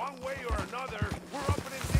One way or another, we're up and in